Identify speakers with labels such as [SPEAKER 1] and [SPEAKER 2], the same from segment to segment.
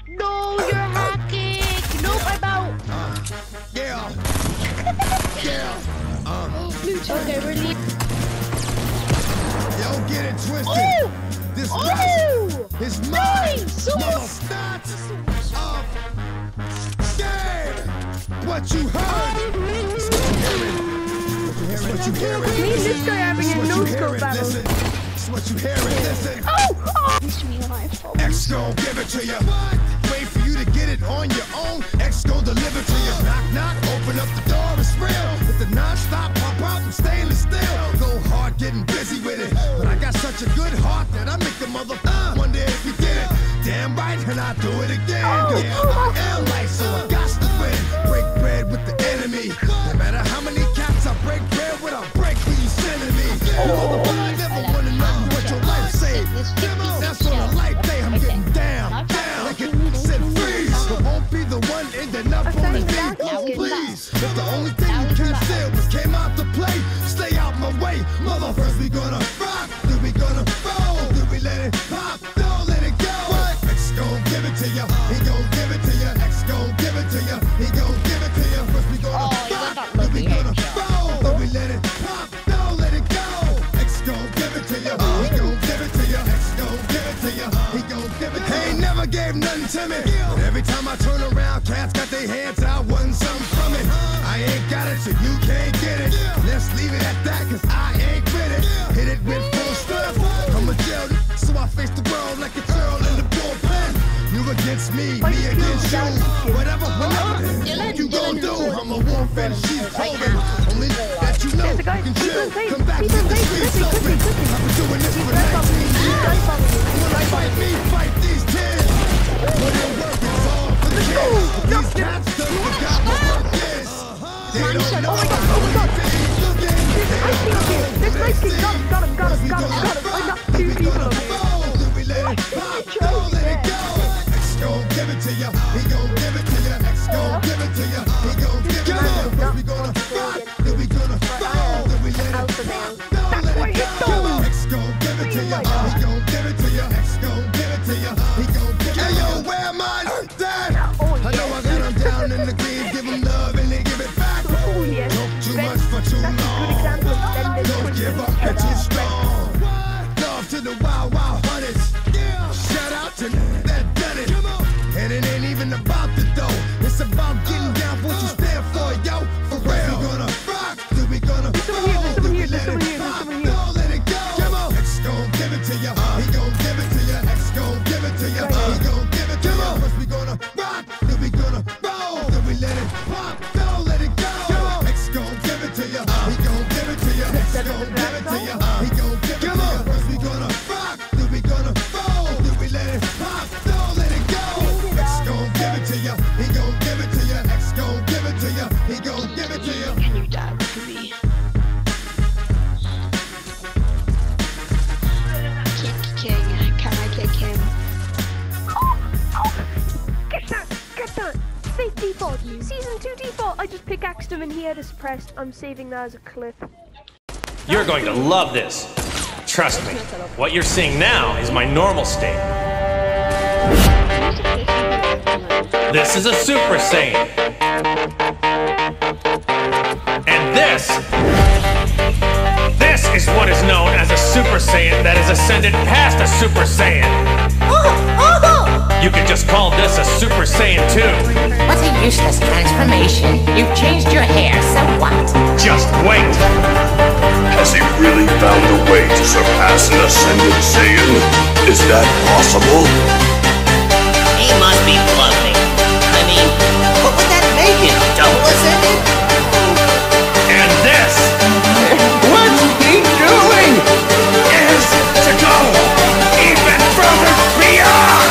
[SPEAKER 1] No, you're hacking. Nope, I'm out.
[SPEAKER 2] Yeah. Yeah.
[SPEAKER 1] Okay, we're leaving.
[SPEAKER 2] Don't get it twisted.
[SPEAKER 1] Oh!
[SPEAKER 2] This
[SPEAKER 1] Oh!
[SPEAKER 2] is mine.
[SPEAKER 1] Nice!
[SPEAKER 2] Stats of game. What you heard. What you hearing?
[SPEAKER 1] Me and this guy having a no-scope battle.
[SPEAKER 2] Listen. It's what you hearing. Listen.
[SPEAKER 1] Oh! Wish me life.
[SPEAKER 2] X gon' give it to you. Wait for you to get it on your own. X gon' deliver to you. Knock, knock, open up the door, it's real. With the non-stop pop out from stainless steel. Go hard getting busy with it. But I got such a good heart that I make the mother wonder if you did it. Damn right, and I do it again. Yeah, I am light, so I got to win. Break bread with the enemy. No matter how many cats I break bread with, I'll break who you sending me. You motherfucker never wanna know what your life saved. That's on a light day, I'm getting down. Like it said freeze. But won't be the one ending up on the beat. Please. If the only thing you can't say was came out to play, stay out my way. Mother, first we gonna rock, then we gonna roll, then we let it pop, don't let it go. X gon' give it to ya, he gon' give it to ya. X gon' give it to ya, he gon' give it to ya. First we gonna rock, then we gonna roll, then we let it pop, don't let it go. X gon' give it to ya, he gon' give it to ya. X gon' give it to ya, he gon' give it to ya. He ain't never gave nothing to me, but every time I turn around, cats got their hands out, wanting something from it. I ain't got it, so you can't get it. Let's leave it at that, cause I ain't with it. Hit it with full strength. I'm a jail, so I face the world like a girl in the bullpen. You against me against you. Whatever, you gon' do. I'm a wolf and she's clothing. Only that you know, you can chill. Come back with the streets open. I've been doing this for 19 years. When I fight me, fight these tears. Put in work, it's all for the kids. These cats done forgot what work is. They don't know how things looking.
[SPEAKER 1] I see him. This light kid got him. I knocked 2 people over here.
[SPEAKER 2] X gon' give it to ya, he gon' give it to ya. X gon' give it to ya, he gon' give it to ya. First we gonna rock, then we gonna roll, then we let it pop, don't let it go. X gon' give it to ya, he gon' give it to ya. X gon' give it to ya, he gon' give it to ya. Hey yo, where mine? Dad! I know I got him down in the green, give him love and they give it back. Talk too much for too long. Don't give up, bitch, it's strong. Love to the wild, wild hunters. Shout out to that done it. And it ain't even about the dough. It's about getting down for what you stand for, yo. For real. We gonna rock, then we gonna roll, then we let it pop, don't let it go. X gon' give it to ya, he gon' give it to ya. X gon' give it to ya, he gon' give it to ya. First we gonna rock, then we gonna roll, then we let it pop, don't let it go. X gon' give it to ya, he gon' give it to ya. X gon' give it to ya, he gon' give it to ya. First we gonna rock, then we gonna roll, then we let it pop, don't let it go. X gon' give it to ya, he gon' give it to ya. X gon' give it to ya, he gon' give it to ya.
[SPEAKER 1] Can you die with me? Kick King. Can I kick him? Get that! Fake default. Season 2 default. I just pickaxed him and he had a suppressed. I'm saving that as a clip.
[SPEAKER 3] You're going to love this. Trust me. What you're seeing now is my normal state. This is a Super Saiyan. And this is what is known as a Super Saiyan that has ascended past a Super Saiyan. You could just call this a Super Saiyan 2.
[SPEAKER 4] What a useless transformation. You've changed your hair, so what?
[SPEAKER 3] Just wait.
[SPEAKER 5] Has he really found a way to surpass an ascended Saiyan? Is that possible?
[SPEAKER 4] He must be bluffing. I mean, what would that make him? Double ascended?
[SPEAKER 3] And this
[SPEAKER 4] What's he doing?
[SPEAKER 3] is to go even further beyond.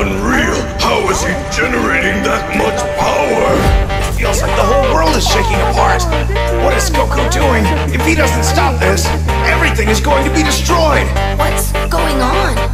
[SPEAKER 5] unreal. How is he generating that much power?
[SPEAKER 6] It feels like the whole world is shaking apart. What is Goku doing? If he doesn't stop this, everything is going to be destroyed.
[SPEAKER 4] What's going on?